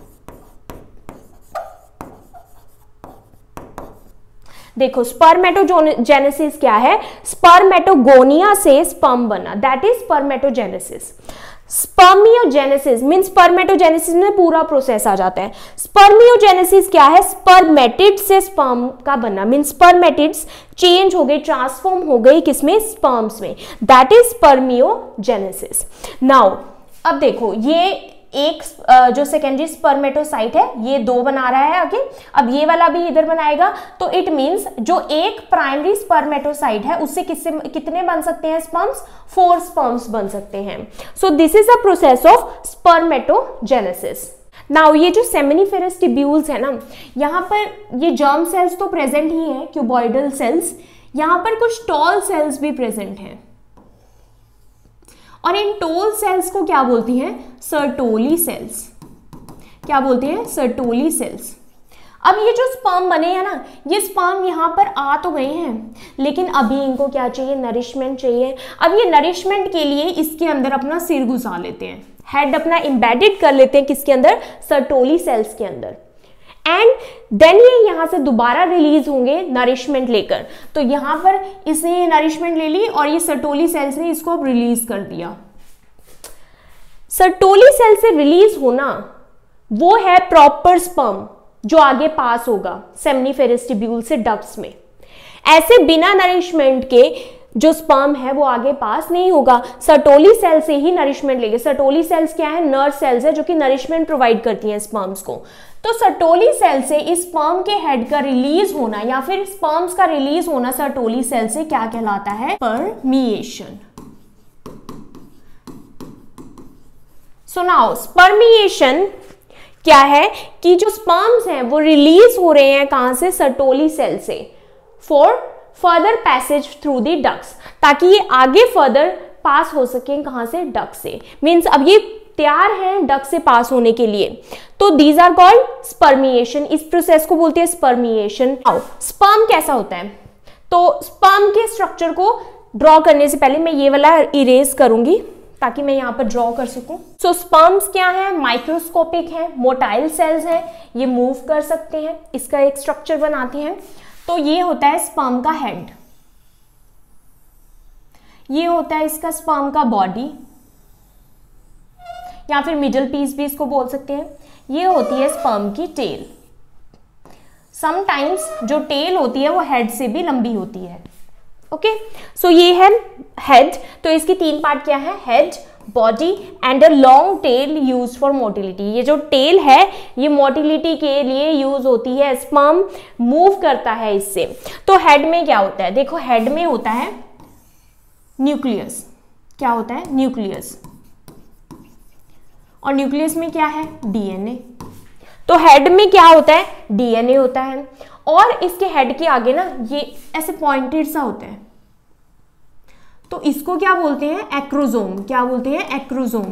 देखो स्पर्मेटोजेनेसिस क्या है? स्पर्मेटोगोनिया से स्पर्म बना, that is spermatogenesis. Spermiogenesis mean spermatogenesis में पूरा प्रोसेस आ जाता है। स्पर्मियोजेनेसिस क्या है? स्पर्मेटिड से स्पर्म का बनना, मीन स्पर्मेटिड्स चेंज हो गई, ट्रांसफॉर्म हो गई किसमें? स्पर्म्स में, दैट इज स्पर्मियोजेनेसिस। नाउ अब देखो ये एक जो सेकेंडरी स्पर्मेटोसाइट है ये 2 बना रहा है आगे, अब ये वाला भी इधर बनाएगा। तो इट मींस जो एक प्राइमरी स्पर्मेटोसाइट है उससे कितने बन सकते हैं स्पर्म्स? 4 स्पर्म्स बन सकते हैं। So this is a process of spermatogenesis. Now ये जो सेमिनिफेरस टिब्यूल्स है ना, यहाँ पर ये जर्म सेल्स तो प्रेजेंट ही है, क्यूबॉइडल सेल्स, यहाँ पर कुछ टॉल सेल्स भी प्रेजेंट हैं और इन टॉल सेल्स को क्या बोलती हैं? Sertoli cells. क्या बोलते हैं, सर्टोली सेल्स। अब ये जो स्पर्म बने हैं ना, ये स्पर्म यहाँ पर आ तो गए हैं, लेकिन अभी इनको क्या चाहिए, नरिशमेंट चाहिए। अब ये नरिशमेंट के लिए इसके अंदर अपना सिर घुसा लेते हैं, हेड अपना एम्बेडेड कर लेते हैं किसके अंदर, सर्टोली सेल्स के अंदर। एंड देन ये यहाँ से दोबारा रिलीज होंगे नरिशमेंट लेकर। तो यहाँ पर इसने नरिशमेंट ले ली और ये सर्टोली सेल्स ने इसको अब रिलीज कर दिया। सर्टोली सेल से रिलीज होना वो है प्रॉपर स्पर्म जो आगे पास होगा सेमनीफेरस ट्यूब्यूल से डक्ट्स में। ऐसे बिना नरिशमेंट के जो स्पर्म है वो आगे पास नहीं होगा, सर्टोली सेल से ही नरिशमेंट लेंगे। सर्टोली सेल्स क्या है, नर्व सेल्स है जो कि नरिशमेंट प्रोवाइड करती हैं स्पर्म्स को। तो सर्टोली सेल से इस स्पर्म के हेड का रिलीज होना या फिर स्पर्म्स का रिलीज होना सर्टोली सेल से क्या कहलाता है, स्पर्मिएशन। सुनाओ, स्पर्मिएशन क्या है कि जो स्पर्म्स हैं वो रिलीज हो रहे हैं कहां से, सर्टोली सेल से, for further passage through the ducts, ताकि ये आगे फर्दर पास हो सके कहां से, डक्ट से। मींस अब ये तैयार हैं डक्ट से पास होने के लिए। तो दीज आर कॉल्ड स्पर्मिएशन, इस प्रोसेस को बोलते हैं स्पर्मिएशन। स्पर्म कैसा होता है, तो स्पर्म के स्ट्रक्चर को ड्रॉ करने से पहले मैं ये वाला इरेज करूंगी ताकि मैं यहाँ पर ड्रॉ कर सकूं। सो स्पर्म्स क्या है, माइक्रोस्कोपिक है, मोटाइल सेल्स हैं, ये मूव कर सकते हैं, इसका एक स्ट्रक्चर बनाते हैं। तो ये होता है स्पर्म का हेड, ये होता है इसका स्पर्म का बॉडी या फिर मिडल पीस भी इसको बोल सकते हैं। ये होती है स्पर्म की टेल। समटाइम्स जो टेल होती है वो हेड से भी लंबी होती है। ओके, सो ये है हेड। तो इसकी तीन पार्ट क्या है, head, body and a long tail use for motility. ये जो टेल है ये मोटिलिटी के लिए यूज होती है, स्पर्म मूव करता है इससे। तो हेड में क्या होता है, देखो हेड में होता है न्यूक्लियस। क्या होता है, न्यूक्लियस। और न्यूक्लियस में क्या है, डीएनए। तो हेड में क्या होता है, डीएनए होता है। और इसके हेड के आगे ना ये ऐसे पॉइंटेड सा होता है, तो इसको क्या बोलते हैं, एक्रोजोम। क्या बोलते हैं, एक्रोजोम।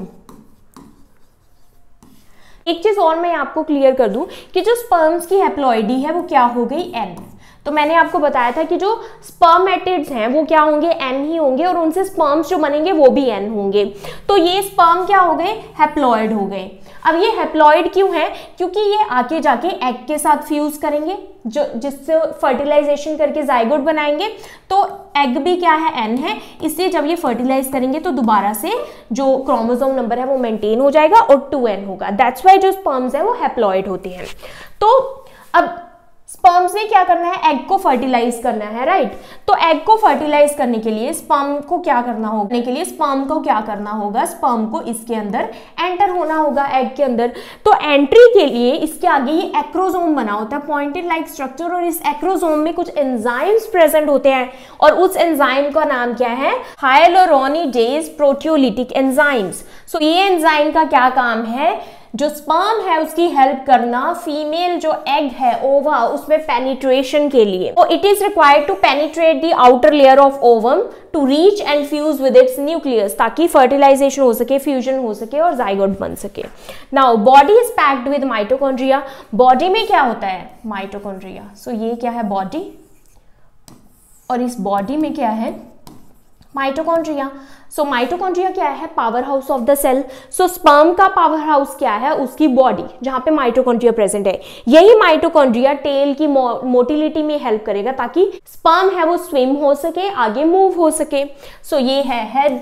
एक चीज और मैं आपको क्लियर कर दूं कि जो स्पर्म्स की हैप्लॉइडी है वो क्या हो गई, एन। तो मैंने आपको बताया था कि जो स्पर्मेटिड्स हैं वो क्या होंगे, एन ही होंगे, और उनसे स्पर्म्स जो बनेंगे वो भी एन होंगे। तो ये स्पर्म क्या हो गए, हैप्लॉइड हो गए। अब ये हैप्लॉइड क्यों है, क्योंकि ये आके जाके एग के साथ फ्यूज करेंगे, जो जिससे फर्टिलाइजेशन करके जाइगोट बनाएंगे। तो एग भी क्या है, एन है, इसलिए जब ये फर्टिलाइज करेंगे तो दोबारा से जो क्रोमोसोम नंबर है वो मेंटेन हो जाएगा और 2n होगा। दैट्स वाई जो स्पर्म्स है वो हैप्लॉइड होते हैं। तो अब स्पर्म्स ने क्या करना है, एग को फर्टिलाइज करना है, राइट। तो एग को फर्टिलाइज करने के लिए स्पर्म को क्या करना होगा, स्पर्म को इसके अंदर एंटर होना होगा, एग के अंदर। तो एंट्री के लिए इसके आगे ये एक्रोजोम बना होता है, पॉइंटेड लाइक स्ट्रक्चर, और इस एक्रोजोम में कुछ एंजाइम्स प्रेजेंट होते हैं, और उस एंजाइम का नाम क्या है, हाइलोरोनिडेज प्रोटियोलिटिक एंजाइम्स। सो ये एंजाइम का क्या काम है, जो स्पर्म है उसकी हेल्प करना फीमेल जो एग है, ओवा, उसमें पेनिट्रेशन के लिए। तो it is required to penetrate the outer layer of ovum to reach and fuse with its nucleus, ताकि फर्टिलाइजेशन हो सके, फ्यूजन हो सके और जाइगोट बन सके। Now body is packed with mitochondria. Body में क्या होता है, माइटोकॉन्ड्रिया। सो ये क्या है, बॉडी, और इस बॉडी में क्या है, माइटोकॉन्ड्रिया। सो माइटोकॉन्ड्रिया क्या है, power house of the cell. So sperm का पावर हाउस क्या है, उसकी बॉडी, जहां पे माइटोकॉन्ड्रिया प्रेजेंट है। यही माइटोकॉन्ड्रिया टेल की मोटिलिटी में हेल्प करेगा, ताकि स्पर्म है वो स्विम हो सके, आगे मूव हो सके। सो ये है head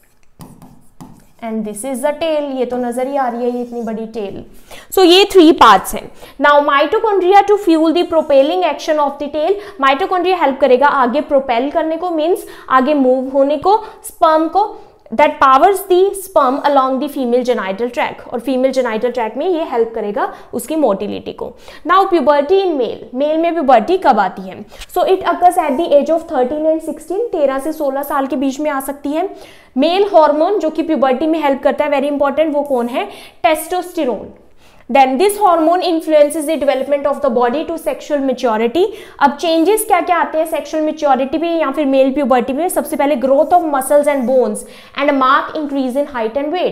and this is the tail. ये तो नजर ही आ रही है, ये इतनी बड़ी टेल। सो ये 3 पार्ट्स हैं। Now mitochondria to fuel the propelling action of the tail. Mitochondria help करेगा आगे प्रोपेल करने को, मींस आगे मूव होने को स्पर्म को, that powers the sperm along the female genital tract, और फीमेल जेनाइटल ट्रैक में ये हेल्प करेगा उसकी मोटिलिटी को। Now puberty in male. Male में प्यूबर्टी कब आती है, so it occurs at the age of 13 and 16, 13 से 16 साल के बीच में आ सकती है। मेल हार्मोन जो कि प्यूबर्टी में हेल्प करता है, वेरी इंपॉर्टेंट, वो कौन है, testosterone. Then this hormone influences the development of the body to sexual maturity. अब changes क्या क्या आते हैं sexual maturity में या फिर male puberty में, सबसे पहले growth of muscles and bones and a marked increase in height and weight.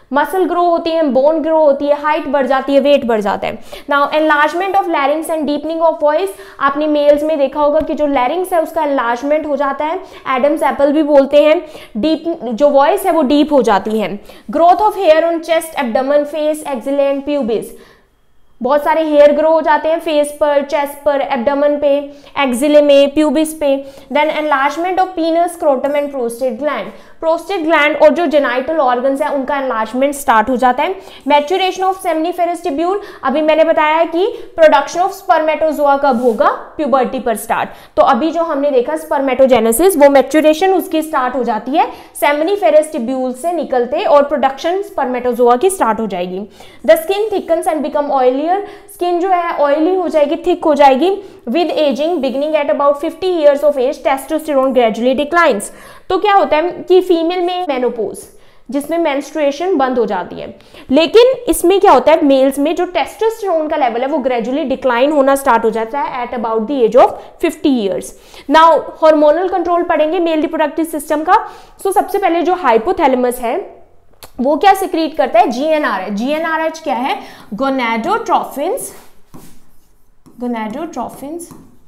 Muscle grow होती है, बोन ग्रो होती है, हाइट बढ़ जाती है, वेट बढ़ जाता है। Now enlargement of larynx and deepening of voice, आपने मेल्स में देखा होगा कि जो लैरिंग्स है उसका एनलार्जमेंट हो जाता है, एडम्स एप्पल भी बोलते हैं। डीप जो वॉइस है वो डीप हो जाती है। Growth of hair on chest, abdomen, face, axil and pubis, बहुत सारे हेयर ग्रो हो जाते हैं फेस पर, चेस्ट पर, एब्डोमेन पे, एक्सिले में, प्यूबिस पे। Then enlargement of penis, scrotum and prostate gland, prostate gland और जो जेनाइटल ऑर्गन्स है उनका एनलार्जमेंट स्टार्ट हो जाता है। मैच्योरेशन ऑफ सेमिनिफेरस टिब्यूल, अभी मैंने बताया है कि प्रोडक्शन ऑफ स्पर्मेटोजोआ कब होगा, प्यूबर्टी पर स्टार्ट। तो अभी जो हमने देखा स्पर्मेटोजेनेसिस, वो मैच्योरेशन उसकी स्टार्ट हो जाती है सेमिनिफेरस टिब्यूल से निकलते और प्रोडक्शन स्पर्मेटोजोआ की स्टार्ट हो जाएगी। The skin thickens and become oilier, skin जो है ऑयली हो जाएगी, थिक हो जाएगी। With aging beginning at about 50 years of age, testosterone gradually declines. तो क्या होता है कि फीमेल में मेनोपॉज, जिसमें मेंस्ट्रुएशन बंद हो जाती है, लेकिन इसमें क्या होता है मेल्स में जो टेस्टोस्टेरोन का लेवल है वो ग्रेजुअली डिक्लाइन होना स्टार्ट हो जाता है at about the age of 50 years. Now hormonal control पढ़ेंगे मेल रिप्रोडक्टिव सिस्टम का। सो सबसे पहले जो हाइपोथैलेमस है वो क्या सिक्रीट करता है, जीएनआरएच। जीएनआरएच क्या है, gonadotrophins, gonadotrophins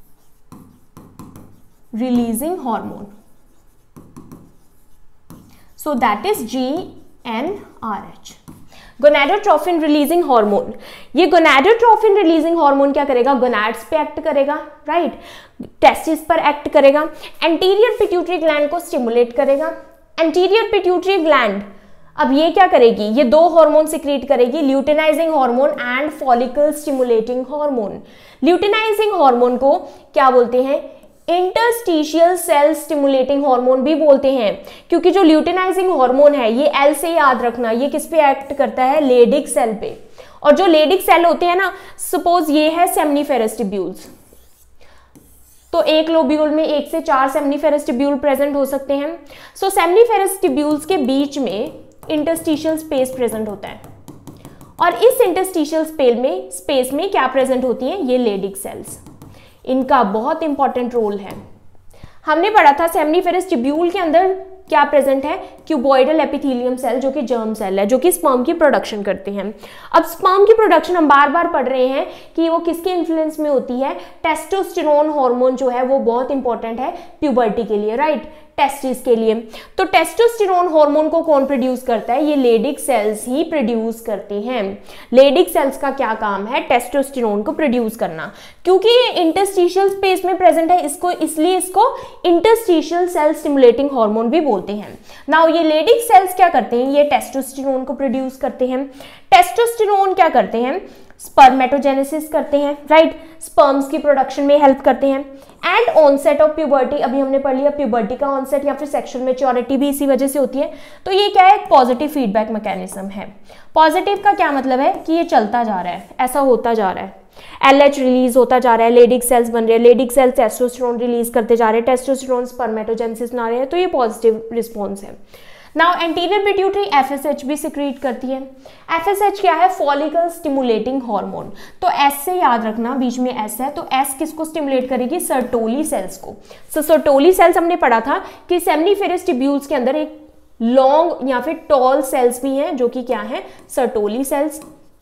releasing hormone. So that is GnRH, gonadotrophin releasing hormone. ये गोनाडोट्रोफिन रिलीजिंग हार्मोन क्या करेगा, गोनाड्स पे एक्ट करेगा, राइट, टेस्टिस पर एक्ट करेगा, एंटीरियर पिट्यूटरी ग्लैंड को स्टिमुलेट करेगा। एंटीरियर पिट्यूटरी ग्लैंड अब ये क्या करेगी, ये दो हार्मोन सिक्रीट करेगी, luteinizing hormone and follicle stimulating hormone. Luteinizing hormone को क्या बोलते हैं, इंटरस्टिशियल सेल स्टिमुलेटिंग हार्मोन भी बोलते हैं, क्योंकि जो ल्यूटेनाइजिंग हार्मोन है ये एल से याद रखना, ये किस पे एक्ट करता है, लेडिक सेल पे। और जो लेडिक सेल होते हैं ना, सपोज ये है सेमिनिफेरस टिब्यूल्स, तो एक लोब्यूल में 1 से 4 सेमिनिफेरस टिब्यूल प्रेजेंट हो सकते हैं। सो सेमिनिफेरस टिब्यूल्स के बीच में इंटरस्टिशियल स्पेस प्रेजेंट होता है, और इस इंटरस्टिशियल स्पेस में क्या प्रेजेंट होती है, ये लेडिक सेल्स। इनका बहुत इंपॉर्टेंट रोल है। हमने पढ़ा था सेमिनिफेरस टिब्यूल के अंदर क्या प्रेजेंट है, क्यूबॉइडल एपिथेलियम सेल, जो कि जर्म सेल है, जो कि स्पर्म की प्रोडक्शन करते हैं। अब स्पर्म की प्रोडक्शन हम बार बार पढ़ रहे हैं कि वो किसके इन्फ्लुएंस में होती है, टेस्टोस्टेरोन हार्मोन जो है वो बहुत इंपॉर्टेंट है प्यूबर्टी के लिए, राइट, टेस्टिस के लिए। तो टेस्टोस्टेरोन हार्मोन को कौन प्रोड्यूस करता है, ये लेडिक सेल्स ही प्रोड्यूस करते हैं। लेडिक सेल्स का क्या काम है, टेस्टोस्टेरोन को प्रोड्यूस करना। क्योंकि ये इंटरस्टिशियल स्पेस में प्रेजेंट है, इसलिए इसको इंटरस्टिशियल सेल स्टिमुलेटिंग हार्मोन भी बोलते हैं। नाउ ये लेडिक सेल्स क्या करते हैं, ये टेस्टोस्टेरोन को प्रोड्यूस करते हैं। टेस्टोस्टेरोन क्या करते हैं, स्पर्मेटोजेनेसिस करते हैं, राइट, स्पर्म्स की प्रोडक्शन में हेल्प करते हैं। एंड ऑनसेट ऑफ प्यूबर्टी, अभी हमने पढ़ लिया प्यूबर्टी का ऑनसेट या फिर सेक्सुअल मैच्योरिटी भी इसी वजह से होती है। तो ये क्या है, पॉजिटिव फीडबैक मैकेनिज्म है। पॉजिटिव का क्या मतलब है कि ये चलता जा रहा है, ऐसा होता जा रहा है, LH रिलीज होता जा रहा है, लेडिक सेल्स बन रहे हैं, लेडिक सेल्स टेस्टोस्टेरोन रिलीज करते जा रहे हैं, टेस्टोस्टेरोन स्पर्मेटोजेनेसिस बना रहे हैं, तो ये पॉजिटिव रिस्पॉन्स है। नाउ एंटीरियर पिट्यूटरी FSH भी सिक्रीट करती है। FSH क्या है, फॉलिकल स्टिमुलेटिंग हार्मोन। तो S से याद रखना, बीच में S है, तो S किसको स्टिमुलेट करेगी, सर्टोली सेल्स को। सो सर्टोली सेल्स हमने पढ़ा था कि सेमिनिफेरस टिब्यूल्स के अंदर एक लॉन्ग या फिर टॉल सेल्स भी हैं, जो कि क्या है, सर्टोली सेल्स।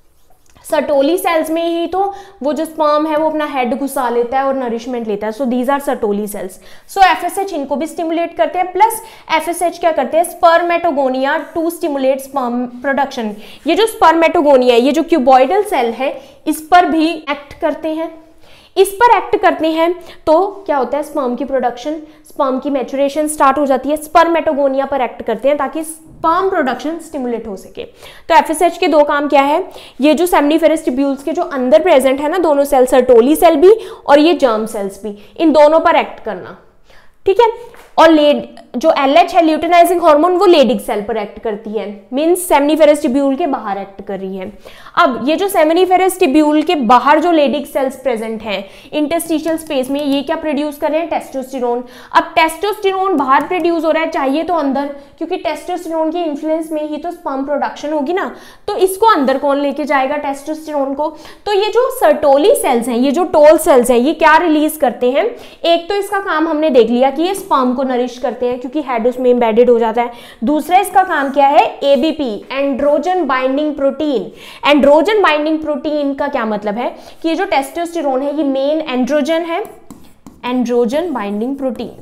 सर्टोली सेल्स में ही तो वो जो स्पर्म है वो अपना हेड घुसा लेता है और नरिशमेंट लेता है। So these are Sertoli cells. So FSH इनको भी स्टिमुलेट करते हैं, प्लस FSH क्या करते हैं, spermatogonia to stimulate sperm production. ये जो स्पर्मेटोगोनिया है, ये जो क्यूबॉइडल सेल है, इस पर भी एक्ट करते हैं। इस पर एक्ट करते हैं तो क्या होता है, स्पर्म की प्रोडक्शन, स्पर्म की मैच्योरेशन स्टार्ट हो जाती है। स्पर्मेटोगोनिया पर एक्ट करते हैं ताकि स्पर्म प्रोडक्शन स्टिमुलेट हो सके। तो FSH के दो काम क्या है, ये जो सेमिनिफेरस टिब्यूल्स के जो अंदर प्रेजेंट है ना दोनों सेल, सर्टोली सेल भी और ये जर्म सेल्स भी, इन दोनों पर एक्ट करना, ठीक है। और जो LH है, ल्यूटेनाइजिंग हार्मोन, वो लेडिक सेल पर एक्ट करती है, मींस सेमिनिफेरस टिब्यूल के बाहर एक्ट कर रही है। अब ये जो सेमिनिफेरस टिब्यूल के बाहर जो लेडिक सेल्स प्रेजेंट हैं इंटरस्टिशियल स्पेस में, ये क्या प्रोड्यूस कर रहे हैं, टेस्टोस्टेरोन। अब टेस्टोस्टेरोन बाहर प्रोड्यूस हो रहा है, चाहिए तो अंदर, क्योंकि टेस्टोस्टेरोन के इन्फ्लुएंस में ही तो स्पर्म प्रोडक्शन होगी ना, तो इसको अंदर कौन लेके जाएगा, टेस्टोस्टेरोन को। तो ये जो सर्टोली सेल्स हैं, ये जो टोल सेल्स हैं, ये क्या रिलीज करते हैं, एक तो इसका काम हमने देख लिया कि ये स्पर्म को नरिश करते हैं, क्योंकि हेड उसमें एम्बेडेड हो जाता है। दूसरा इसका काम क्या है, ABP, androgen binding protein. Androgen binding protein का क्या मतलब है कि ये जो टेस्टोस्टेरोन है ये मेन एंड्रोजन है, एंड्रोजन बाइंडिंग प्रोटीन।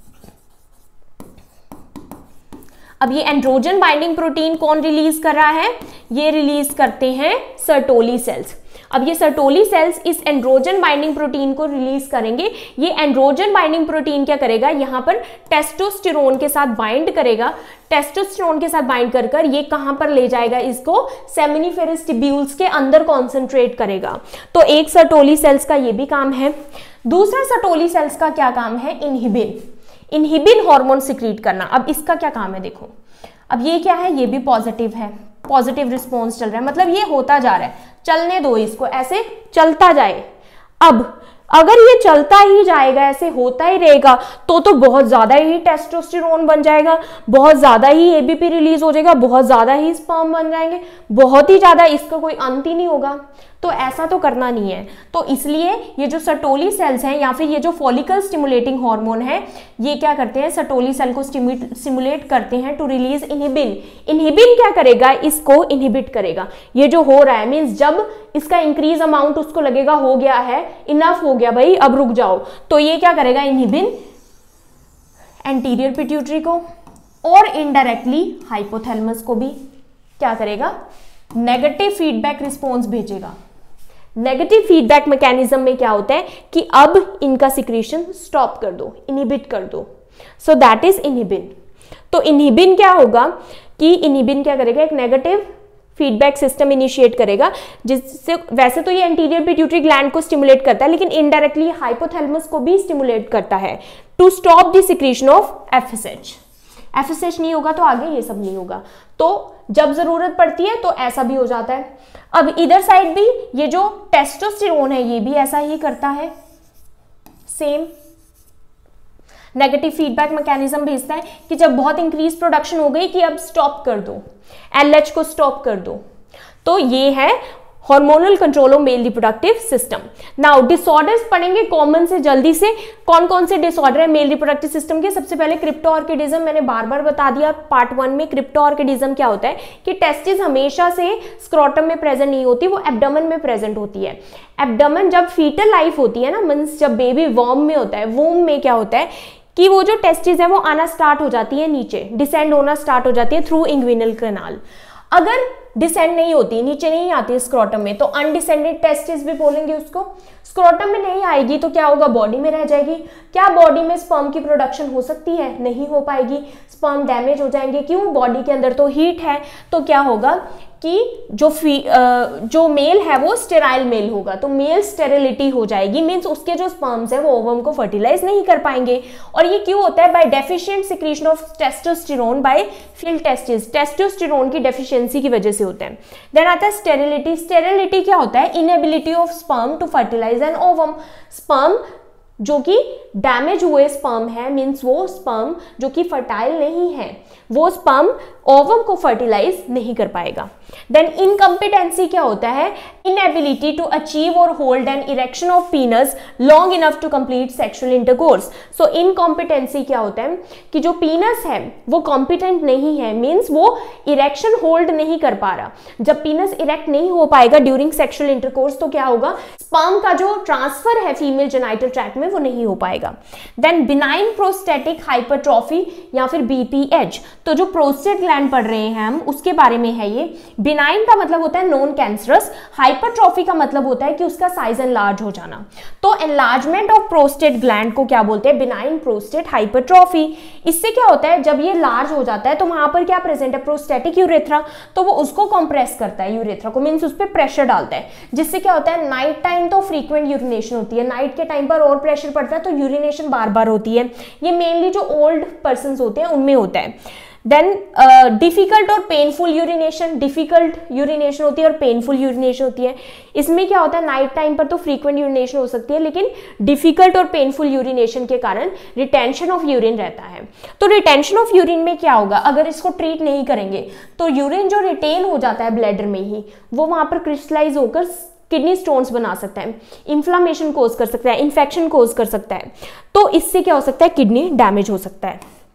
अब ये एंड्रोजन बाइंडिंग प्रोटीन कौन रिलीज कर रहा है, ये रिलीज करते हैं सर्टोली सेल्स। अब ये सर्टोली सेल्स इस एंड्रोजन बाइंडिंग प्रोटीन को रिलीज करेंगे। ये एंड्रोजन बाइंडिंग प्रोटीन क्या करेगा, यहाँ पर टेस्टोस्टेरोन के साथ बाइंड करेगा। टेस्टोस्टेरोन के साथ बाइंड कर कर ये कहां पर ले जाएगा, इसको सेमिनिफेरस ट्यूब्यूल्स के अंदर कॉन्सेंट्रेट करेगा। तो एक सर्टोली सेल्स का ये भी काम है। दूसरा सर्टोली सेल्स का क्या काम है, इनहिबिन, इनहिबिन हार्मोन सिक्रीट करना। अब इसका क्या काम है देखो, अब ये क्या है, ये भी पॉजिटिव है, पॉजिटिव रिस्पॉन्स चल रहा है, मतलब ये होता जा रहा है, चलने दो इसको, ऐसे चलता जाए। अब अगर ये चलता ही जाएगा, ऐसे होता ही रहेगा, तो बहुत ज्यादा ही टेस्टोस्टेरोन बन जाएगा, बहुत ज्यादा ही एबीपी रिलीज हो जाएगा, बहुत ज्यादा ही स्पर्म बन जाएंगे, बहुत ही ज्यादा, इसका कोई अंत ही नहीं होगा। तो ऐसा तो करना नहीं है। तो इसलिए ये जो सर्टोली सेल्स हैं या फिर ये जो फॉलिकल स्टिमुलेटिंग हार्मोन है, ये क्या करते हैं, सर्टोली सेल को स्टिमुलेट करते हैं टू रिलीज इनहिबिन। इनहिबिन क्या करेगा, इसको इनहिबिट करेगा। ये जो हो रहा है मींस जब इसका इंक्रीज अमाउंट उसको लगेगा हो गया है, इनफ हो गया भाई, अब रुक जाओ, तो ये क्या करेगा, इनहिबिन एंटीरियर पिट्यूटरी को और इनडायरेक्टली हाइपोथैलेमस को भी क्या करेगा, नेगेटिव फीडबैक रिस्पॉन्स भेजेगा। नेगेटिव फीडबैक मैकेनिज्म में क्या होता है कि अब इनका सिक्रीशन स्टॉप कर दो, इनहिबिट कर दो। So that is inhibin. तो इनहिबिन क्या होगा कि इनहिबिन क्या करेगा, एक नेगेटिव फीडबैक सिस्टम इनिशिएट करेगा, जिससे वैसे तो ये एंटीरियर पिट्यूटरी ग्लैंड को स्टिमुलेट करता है, लेकिन इनडायरेक्टली हाइपोथैलेमस को भी स्टिमुलेट करता है to stop the secretion of FSH. FSH नहीं होगा तो आगे ये सब नहीं होगा। तो जब जरूरत पड़ती है तो ऐसा भी हो जाता है। अब इधर साइड भी ये जो टेस्टोस्टेरोन है ये भी ऐसा ही करता है, सेम नेगेटिव फीडबैक मैकेनिज्म भेजता है कि जब बहुत इंक्रीज प्रोडक्शन हो गई कि अब स्टॉप कर दो, एलएच को स्टॉप कर दो। तो ये है hormonal control of male reproductive system. Now disorders पढ़ेंगे कॉमन से जल्दी से। कौन कौन से डिसऑर्डर है मेल रिप्रोडक्टिव सिस्टम के, सबसे पहले क्रिप्टोऑर्किडिज्म, मैंने बार बार बता दिया पार्ट 1 में। क्रिप्टोऑर्किडिज्म क्या होता है कि टेस्टिस हमेशा से स्क्रोटम में प्रेजेंट नहीं होती, वो एब्डोमेन में प्रेजेंट होती है। एब्डोमेन जब फीटल लाइफ होती है ना, मींस जब बेबी वॉर्म में होता है, वूम में क्या होता है कि वो जो टेस्टिस है वो आना स्टार्ट हो जाती है नीचे, डिसेंड होना स्टार्ट हो जाती है थ्रू इंग्विनल कैनाल। अगर डिसेंड नहीं होती, नीचे नहीं आती स्क्रोटम में, तो अनडिसेंडेड टेस्टिस भी बोलेंगे उसको। स्क्रोटम में नहीं आएगी तो क्या होगा, बॉडी में रह जाएगी। क्या बॉडी में स्पर्म की प्रोडक्शन हो सकती है, नहीं हो पाएगी, स्पर्म डैमेज हो जाएंगे। क्यों, बॉडी के अंदर तो हीट है। तो क्या होगा कि जो मेल है वो स्टेराइल मेल होगा, तो मेल स्टेरिलिटी हो जाएगी, मींस उसके जो स्पर्म्स है वो ओवम को फर्टिलाइज नहीं कर पाएंगे। और ये क्यों होता है, by deficient secretion of testosterone by feel testis, testosterone की डेफिशिएंसी की वजह से होता है। देन आता है स्टेरिलिटी। स्टेरिलिटी क्या होता है, inability of sperm to fertilize an ovum. Sperm जो कि डैमेज हुए स्पर्म है, मींस वो स्पर्म जो कि फर्टाइल नहीं है, वो स्पर्म ओवम को फर्टिलाइज नहीं कर पाएगा। देन इनकम्पिटेंसी क्या होता है, इनएबिलिटी टू अचीव और hold an erection of penis long enough to complete sexual intercourse. So incompetency क्या होता है कि जो पीनस है वो कॉम्पिटेंट नहीं है, मींस वो इरेक्शन होल्ड नहीं कर पा रहा। जब पीनस इरेक्ट नहीं हो पाएगा ड्यूरिंग सेक्सुअल इंटरकोर्स तो क्या होगा, स्पर्म का जो ट्रांसफर है फीमेल जेनाइटल ट्रैक्ट में वो नहीं हो पाएगा। देन बिनाइन प्रोस्टेटिक हाइपरट्रॉफी या फिर बीपीएच, तो जो प्रोस्टेट ग्लैंड पढ़ रहे हैं हम उसके बारे में है ये। बिनाइन का मतलब होता है नॉन कैंसरस, हाइपरट्रॉफी का मतलब होता है कि उसका साइज एनलार्ज हो जाना। तो एनलार्जमेंट ऑफ प्रोस्टेट ग्लैंड को क्या बोलते हैं, बिनाइन प्रोस्टेट हाइपरट्रॉफी। इससे क्या होता है, जब ये लार्ज हो जाता है तो वहां पर क्या प्रेजेंट है, प्रोस्टेटिक यूरेथ्रा, तो वो उसको कंप्रेस करता है यूरेथ्रा को, मींस उस पर प्रेशर डालता है, जिससे क्या होता है नाइट टाइम तो फ्रीक्वेंट यूरिनेशन होती है, नाइट के टाइम पर और प्रेशर पड़ता है तो यूरिनेशन बार बार होती है। ये मेनली जो ओल्ड पर्सन होते हैं उनमें होता है। देन डिफिकल्ट और पेनफुल यूरिनेशन, डिफिकल्ट यूरिनेशन होती है और पेनफुल यूरिनेशन होती है। इसमें क्या होता है, नाइट टाइम पर तो फ्रीक्वेंट यूरिनेशन हो सकती है, लेकिन डिफिकल्ट और पेनफुल यूरिनेशन के कारण रिटेंशन ऑफ यूरिन रहता है। तो रिटेंशन ऑफ यूरिन में क्या होगा, अगर इसको ट्रीट नहीं करेंगे तो यूरिन जो रिटेन हो जाता है ब्लैडर में ही, वो वहां पर क्रिस्टलाइज होकर किडनी स्टोन्स बना सकता है, इन्फ्लामेशन कोज कर सकता है, इन्फेक्शन कोज कर सकता है। तो इससे क्या हो सकता है, किडनी डैमेज हो सकता है।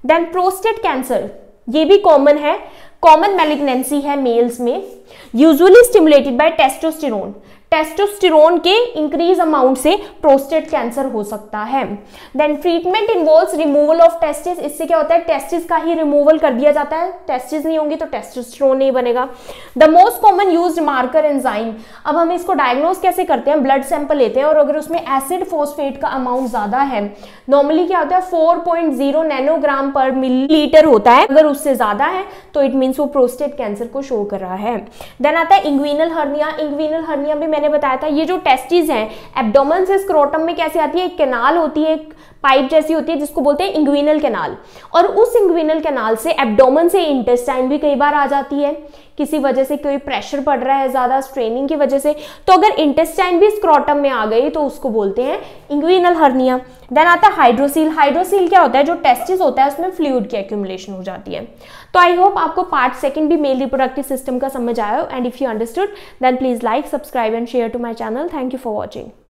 देन प्रोस्टेट कैंसर, ये भी कॉमन है, कॉमन मैलिग्नेंसी है मेल्स में, usually stimulated by testosterone, testosterone के इंक्रीज अमाउंट से प्रोस्टेट कैंसर हो सकता है। Then treatment involves removal of testis, इससे क्या होता है टेस्टिस का ही रिमूवल कर दिया जाता है, टेस्टिस नहीं होंगी तो टेस्टोस्टेरोन नहीं बनेगा। The most common used marker enzyme, अब हम इसको डायग्नोज कैसे करते हैं, ब्लड सैंपल लेते हैं और अगर उसमें एसिड फोस्फेट का अमाउंट ज्यादा है, नॉर्मली क्या होता है 4.0 नैनोग्राम पर मिलीलीटर होता है, अगर उससे ज्यादा है तो इट मीन्स वो प्रोस्टेट कैंसर को शो कर रहा है। देन आता है इंग्विनल हर्निया, इंग्विनल हर्निया भी मैंने बताया था, ये जो टेस्टिस हैं एब्डोमेन से स्क्रोटम में कैसे आती है, एक कैनाल होती है, एक पाइप जैसी होती है जिसको बोलते हैं इंग्विनल कैनाल, और उस इंग्विनल कैनाल से एब्डोमेन से इंटेस्टाइन भी कई बार आ जाती है, किसी वजह से कोई प्रेशर पड़ रहा है ज्यादा स्ट्रेनिंग की वजह से, तो अगर इंटेस्टाइन भी स्क्रोटम में आ गई तो उसको बोलते हैं इंग्विनल हर्निया। देन आता है हाइड्रोसील, हाइड्रोसील क्या होता है, जो टेस्टिस होता है उसमें फ्लूइड की एक्यूमुलेशन हो जाती है। तो आई होप आपको पार्ट सेकंड भी मेल रिप्रोडक्टिव सिस्टम का समझ आया हो, and if you understood then please like, subscribe and share to my channel. Thank you for watching.